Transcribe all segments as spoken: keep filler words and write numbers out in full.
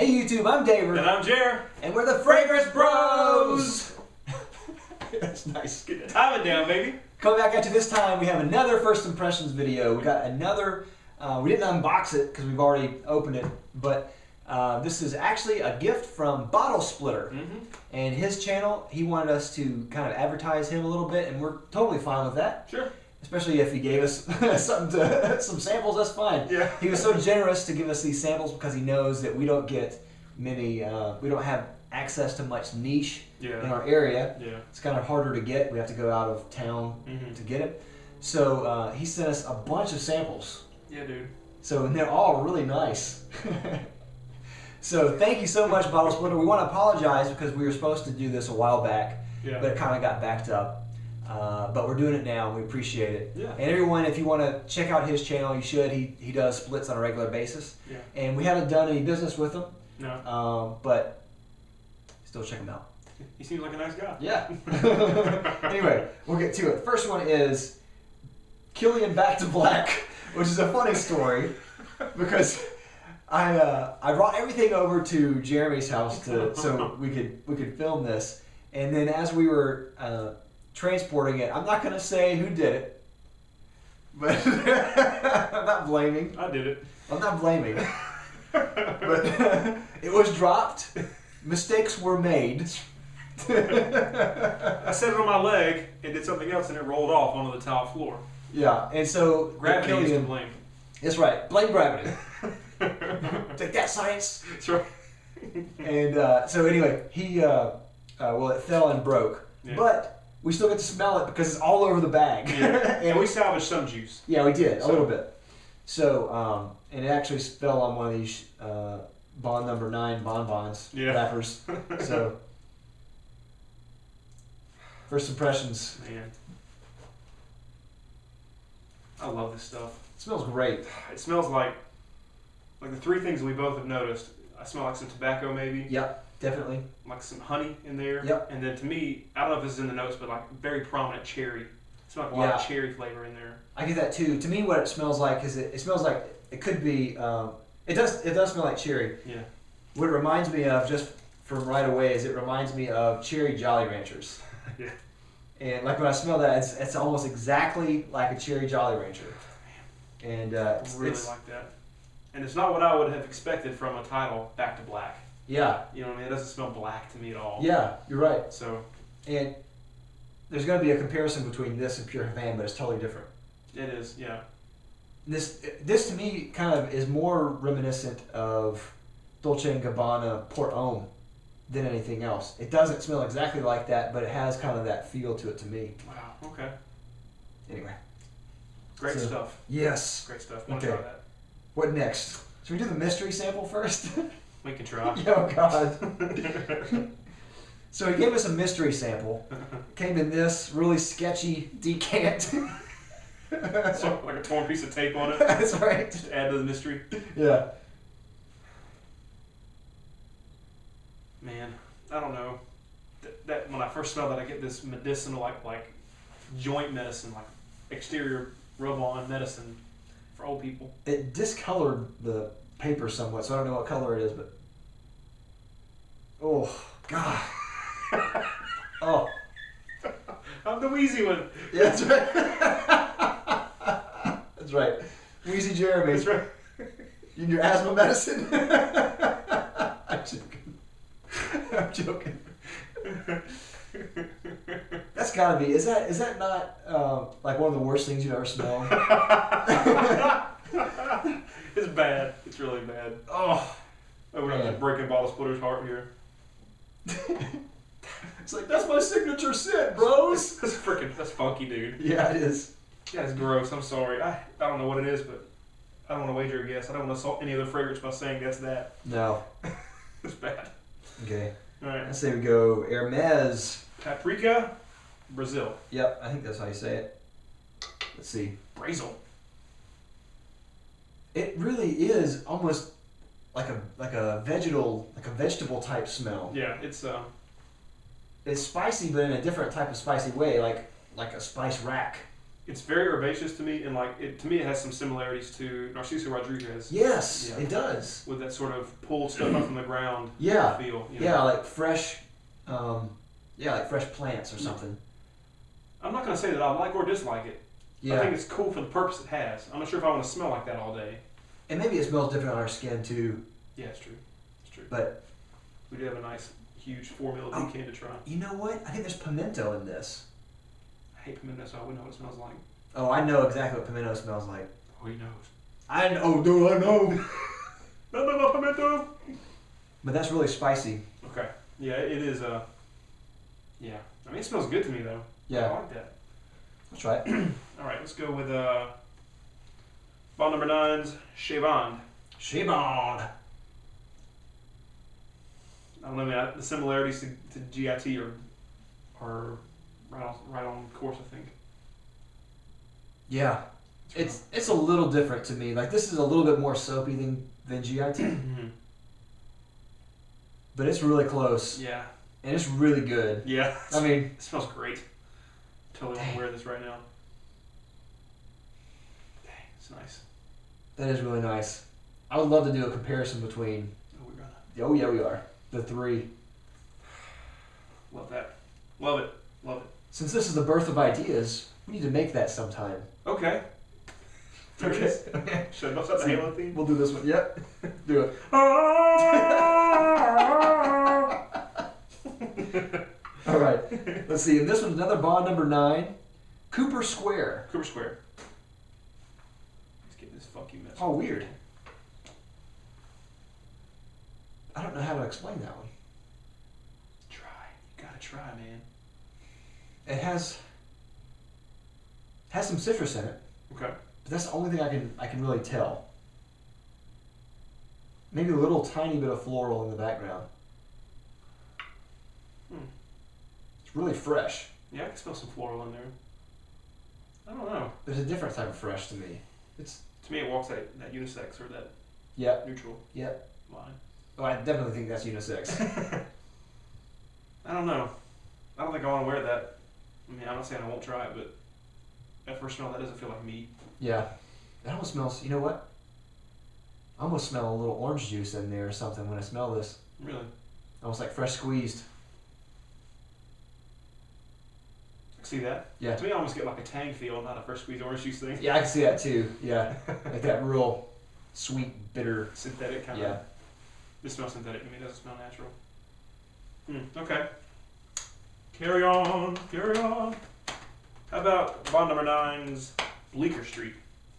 Hey YouTube, I'm David. And I'm Jer. And we're the Fragrance Bros! That's nice. Get the timing down, baby. Coming back at you this time, we have another first impressions video. We got another, uh, we didn't unbox it because we've already opened it, but uh, this is actually a gift from Bottlesplitter. Mm-hmm. And his channel, he wanted us to kind of advertise him a little bit, and we're totally fine with that. Sure. Especially if he gave us something to, some samples, that's fine. Yeah. He was so generous to give us these samples because he knows that we don't get many, uh, we don't have access to much niche yeah. in our area. Yeah. It's kind of harder to get. We have to go out of town mm-hmm. to get it. So uh, he sent us a bunch of samples. Yeah, dude. So, and they're all really nice. So thank you so much, Bottlesplitter. We want to apologize because we were supposed to do this a while back, yeah. but it kind of got backed up. Uh, but we're doing it now, and we appreciate it. Yeah. And everyone, if you want to check out his channel, you should. He he does splits on a regular basis. Yeah. And we haven't done any business with him. No. Um, but still check him out. He seems like a nice guy. Yeah. Anyway, we'll get to it. First one is Killian Back to Black, which is a funny story because I uh, I brought everything over to Jeremy's house to so we could we could film this, and then as we were uh, transporting it, I'm not going to say who did it, but I'm not blaming. I did it. I'm not blaming. But it was dropped. Mistakes were made. I set it on my leg and did something else, and it rolled off onto the tile floor. Yeah, and so Gravity is to Killian, blame. that's right. Blame gravity. Take that, science. That's right. And uh, so anyway, he uh, uh, well, it fell and broke, Yeah. but we still get to smell it because it's all over the bag. Yeah. And we salvaged some juice. Yeah, we did, a So- little bit. So, um, and it actually fell on one of these uh, Bond number nine bonbons Yeah. wrappers. So, first impressions. Man. I love this stuff. It smells great. It smells like, like the three things we both have noticed. I smell like some tobacco maybe. Yeah, definitely. Like some honey in there. Yep. And then to me, I don't know if this is in the notes, but like very prominent cherry. It smells like a lot of Yeah. cherry flavor in there. I get that too. To me, what it smells like is it, it smells like it could be. Um, it does. It does smell like cherry. Yeah. What it reminds me of, just from right away, is it reminds me of cherry Jolly Ranchers. Yeah. And like when I smell that, it's, it's almost exactly like a cherry Jolly Rancher. And uh, I it's, really it's like that. And it's not what I would have expected from a title, Back to Black. yeah, You know what I mean? It doesn't smell black to me at all. yeah, you're right. So And there's going to be a comparison between this and Pure Havana, but it's totally different. it is, yeah. This this to me kind of is more reminiscent of Dolce and Gabbana Port Homme than anything else. It doesn't smell exactly like that, but it has kind of that feel to it to me. Wow. Okay. Anyway. Great So- stuff. Yes. Great stuff. Want Okay. to try that? What next? Should we do the mystery sample first? We can try. Oh God. So he gave us a mystery sample. Came in this really sketchy decant. So, like a torn piece of tape on it. That's right. Just add to the mystery. Yeah. Man, I don't know. That, that when I first smell that, I get this medicinal, like like joint medicine, like exterior rub-on medicine for old people. It discolored the paper somewhat, so I don't know what color it is, but oh God. Oh. I'm the wheezy one. Yeah, that's right. That's right. Wheezy Jeremy. That's right. You need your asthma medicine? I'm joking. I'm joking. That's gotta be. Is that is that not um, like one of the worst things you've ever smelled? It's bad. It's really bad. Oh, Oh, we're Man. not breaking Bottlesplitter's heart here. it's like that's my signature scent, bros. That's freaking. That's funky, dude. Yeah, it is. That's gross. I'm sorry. I I don't know what it is, but I don't want to wager a guess. I don't want to assault any other fragrance by saying that's that. No. It's bad. Okay. All right. Let's say we go Hermes. Paprika, Brazil. Yep, I think that's how you say it. Let's see. Brazil. It really is almost like a like a vegetal like a vegetable type smell. Yeah, it's um. It's spicy, but in a different type of spicy way, like like a spice rack. It's very herbaceous to me, and like it to me, it has some similarities to Narciso Rodriguez. Yes, Yeah. it does. With that sort of pulled stuff up from the ground. Yeah. Feel. You know? Yeah, like fresh, um, yeah, like fresh plants or something. I'm not gonna say that I like or dislike it. Yeah. I think it's cool for the purpose it has. I'm not sure if I want to smell like that all day. And maybe it smells different on our skin too. Yeah, it's true. It's true. But we do have a nice, huge four mil oh, decan to try. You know what? I think there's pimento in this. I hate pimento, so I wouldn't know what it smells like. Oh, I know exactly what pimento smells like. Oh, he knows. I know, do I know? No, no, no, pimento. But that's really spicy. Okay. Yeah, it is. Uh, yeah. I mean, it smells good to me though. Yeah. I like that. Let's try it. All right, let's go with uh, bottle number nine's Chevand. Chevand. I don't know, man. The similarities to, to G I T are are right on right on course, I think. Yeah. It's it's a little different to me. Like this is a little bit more soapy than than G I T. Mm-hmm. But it's really close. Yeah. And it's really good. Yeah. I mean, it smells great. Totally want to wear this right now. Dang, it's nice. That is really nice. I would love to do a comparison between. Oh, we're gonna. Oh yeah, we are. The three. Love that. Love it. Love it. Since this is the birth of ideas, we need to make that sometime. Okay. There it is. Should I bust out the Halo theme? We'll do this one. Yep. Do it. All right. Let's see. And this one's another bond number nine. Cooper Square. Cooper Square. Let's get this funky mess. Oh, weird. I don't know how to explain that one. Try. You gotta try, man. It has has some citrus in it. Okay. But that's the only thing I can I can really tell. Maybe a little tiny bit of floral in the background. Hmm. It's really fresh. Yeah, I can smell some floral in there. I don't know. There's a different type of fresh to me. It's To me, it walks that, that unisex or that Yep. neutral Yep. line. Oh, I definitely think that's unisex. I don't know. I don't think I want to wear that. I mean, I'm not saying I won't try it, but at first smell, that doesn't feel like meat. Yeah. It almost smells, you know what? I almost smell a little orange juice in there or something when I smell this. Really? Almost like fresh squeezed. I see that. Yeah. To me, I almost get like a tang feel, not a fresh squeezed orange juice thing. Yeah, I can see that too. Yeah. Like that real sweet, bitter. Synthetic kind Yeah. of. This smells synthetic to me. It doesn't smell natural. Hmm. Okay. Carry on. Carry on. How about bond number nine's Bleecker Street?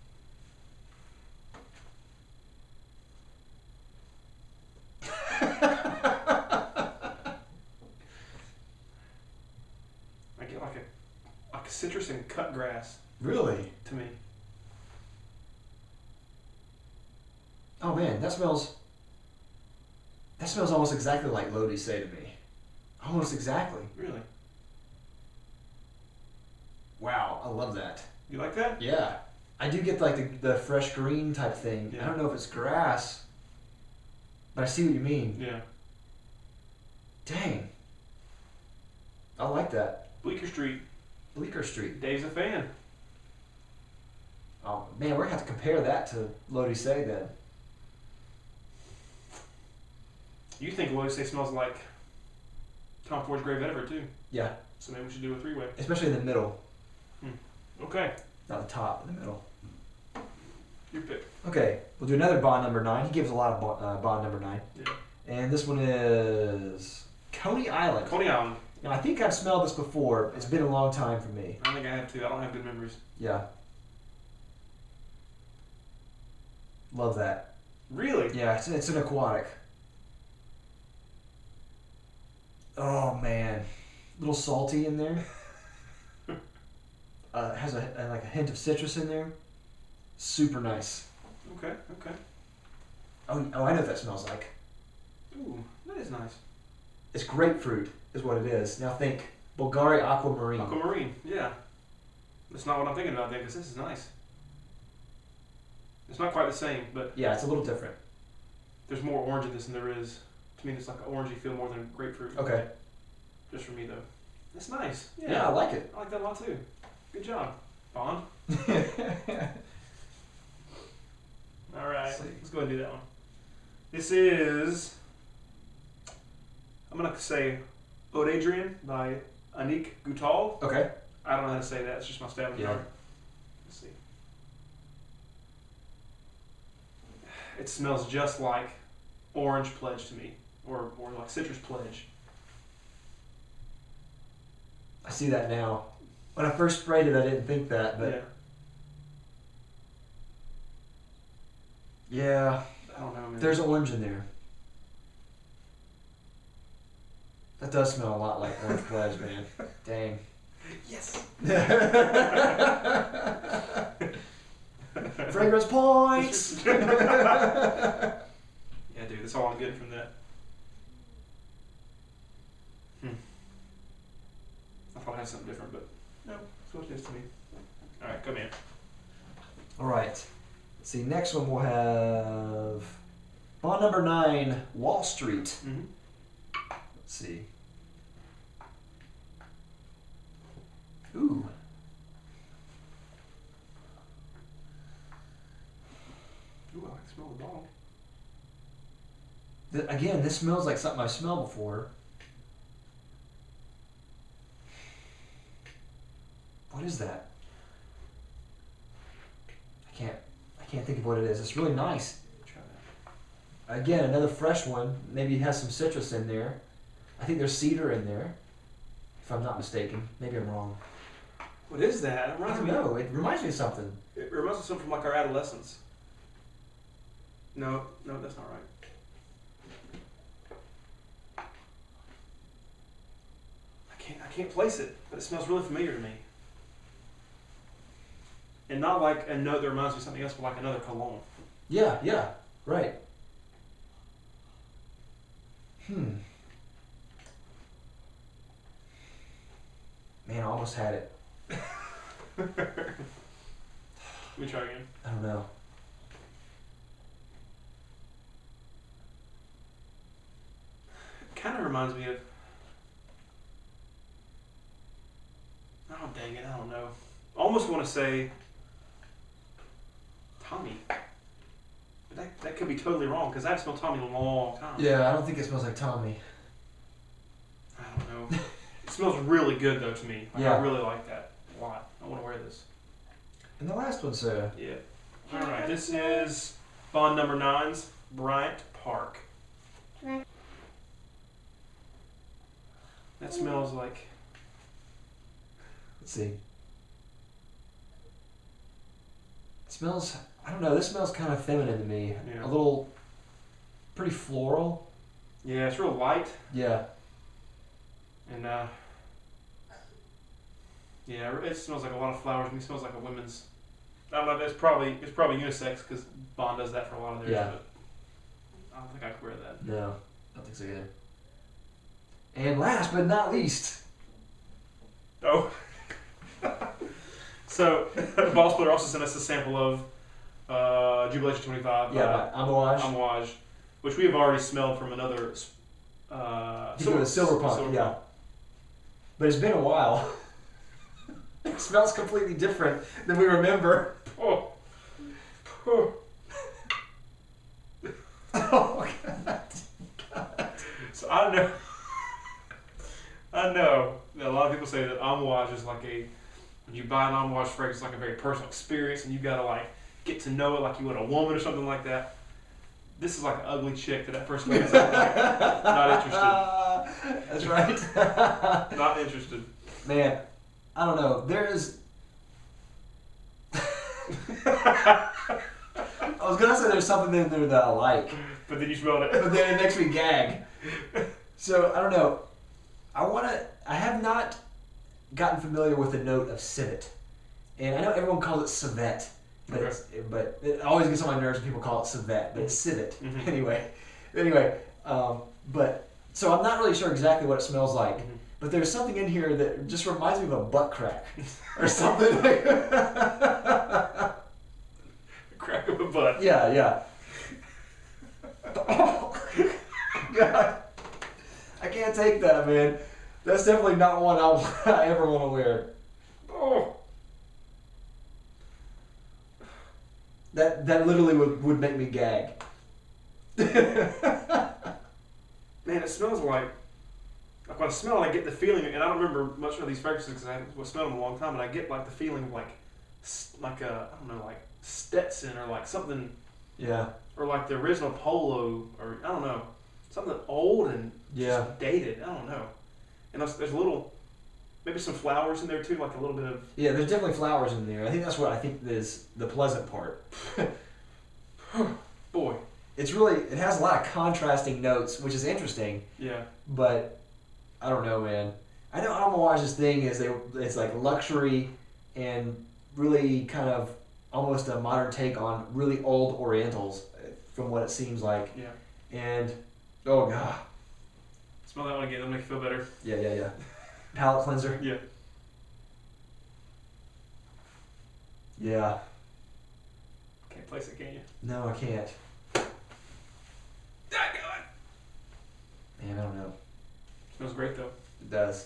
I get like a like citrus and cut grass Really? to me. Oh man, that smells. That smells almost exactly like Lodi say to me. Almost exactly. Really? Wow, I love that. You like that? Yeah. I do get like the, the fresh green type thing. Yeah. I don't know if it's grass, but I see what you mean. Yeah. Dang. I like that. Bleecker Street. Bleecker Street. Dave's a fan. Oh man, we're gonna have to compare that to Lodi say then. You think Lodi say smells like Tom Ford's Grey Vetiver too? Yeah. So maybe we should do a three-way. Especially in the middle. Okay. Not the top, in the middle. Your pick. Okay, we'll do another bond number nine. He gives a lot of bo- uh, bond number nine. Yeah. And this one is Coney Island. Coney Island. Now I think I've smelled this before. It's been a long time for me. I think I have too. I don't have good memories. Yeah. Love that. Really? Yeah, it's, it's an aquatic. Oh man, a little salty in there. uh, has a, a like a hint of citrus in there. Super nice. Okay. Okay. Oh, oh, I know what that smells like. Ooh, that is nice. It's grapefruit, is what it is. Now think Bulgari Aquamarine. Aquamarine. Yeah. That's not what I'm thinking about then, because this is nice. It's not quite the same, but Yeah, it's a little different. there's more orange in this than there is. To me, it's like an orangey feel more than grapefruit. Okay. Just for me though. It's nice. Yeah. Yeah, I like it. I like that a lot too. Good job. Bond? Alright, Let's see. let's go ahead and do that one. This is, I'm going to say Ode Adrian by Anik Goutal. Okay. I don't know how to say that, it's just my stab in the Yeah. dark. Let's see. It smells just like Orange Pledge to me, or, or like Citrus Pledge. I see that now. When I first sprayed it, I didn't think that, but Yeah. yeah, I don't know, man. there's orange in there. That does smell a lot like Orange Pledge, man. Dang. Yes. Fragrance points. Yeah, dude, that's all I'm getting from that. Hmm. I thought I had something different, but no, that's what it is to me. All right, come in. All right. Let's see. Next one we'll have bond number nine, Wall Street. Mm-hmm. Let's see. Ooh. Ooh, I like the smell of the bottle. Th- Again, this smells like something I've smelled before. What is that? I can't. I can't think of what it is. It's really nice. Try that. Again, another fresh one. Maybe it has some citrus in there. I think there's cedar in there, if I'm not mistaken. Maybe I'm wrong. What is that? It I reminds don't me. know. It reminds me of something. It reminds me of something from like our adolescence. No, no, that's not right. I can't. I can't place it, but it smells really familiar to me. And not like a note that reminds me of something else, but like another cologne. Yeah, yeah, right. Hmm. Man, I almost had it. Let me try again. I don't know. Kind of reminds me of. Oh dang it! I don't know. Almost want to say Tommy. But that that could be totally wrong because I've smelled Tommy in a long time. Yeah, I don't think it smells like Tommy. I don't know. It smells really good though to me. Like, Yeah. I really like that a lot. I want to wear this. And the last one's uh Yeah. All right. This is bond number nine's Bryant Park. That smells like. let's see. It smells I don't know, this smells kind of feminine to me. Yeah. A little pretty floral. Yeah, it's real light Yeah. and uh. Yeah, it smells like a lot of flowers. And it smells like a women's. I don't know. It's probably it's probably unisex because Bond does that for a lot of theirs. Yeah. But I don't think I could wear that. No, I don't think so either. And last but not least. Oh. So, Bottlesplitter also sent us a sample of uh, Jubilation twenty-five. Yeah, uh, by Amouage. Amouage, which we have already smelled from another. Uh, He's doing a silver punk, silver yeah. But it's been a while. It smells completely different than we remember. Oh. Oh. Oh God. So I know. I know that a lot of people say that Amouage is like a. When you buy an Amouage fragrance, it's like a very personal experience, and you gotta like get to know it like you would a woman or something like that. This is like an ugly chick that at first glance I'm like, not interested. That's right. Not interested. Man, I don't know. There is. I was gonna say there's something in there that I like, But then you smelled it. but then it makes me gag. So I don't know. I want to. I have not gotten familiar with the note of civet, and I know everyone calls it civet, but Okay. it's, but it always gets on my nerves when people call it civet, but it's civet Mhm. anyway. Anyway, um, but so I'm not really sure exactly what it smells like. Mhm. But there's something in here that just reminds me of a butt crack or something. Crack of a butt. Yeah, yeah. Oh, God. I can't take that, man. That's definitely not one I, I ever want to wear. Oh. That that literally would, would make me gag. Man, it smells like. Like when I smell it, I get the feeling, and I don't remember much of these fragrances because I haven't smelled them in a long time, but I get like the feeling of like, like a, I don't know, like Stetson or like something. Yeah. Or like the original Polo, or I don't know, something old and yeah. just dated. I don't know. And there's, there's a little, maybe some flowers in there too, like a little bit of. Yeah, there's definitely flowers in there. I think that's what I think is the pleasant part. Boy. It's really, it has a lot of contrasting notes, which is interesting. Yeah. But I don't know, man. I know Amawage's thing is they, it's like luxury and really kind of almost a modern take on really old Orientals, from what it seems like. Yeah. And oh god. Smell that one again. That'll make you feel better. Yeah, yeah, yeah. Palate cleanser. Yeah. Yeah. Can't place it, can you? No, I can't. I got it. Man, I don't know. Smells great though. It does.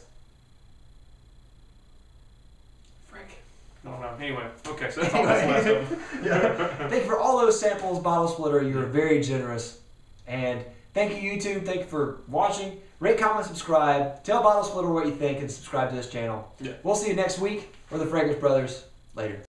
Frank. I don't know. Anyway, okay, so that's all that's last of them. Yeah. Thank you for all those samples, Bottlesplitter. You're very generous. And thank you, YouTube. Thank you for watching. Rate, comment, subscribe. Tell Bottlesplitter what you think and subscribe to this channel. Yeah. We'll see you next week. We're the Fragrance Brothers. Later.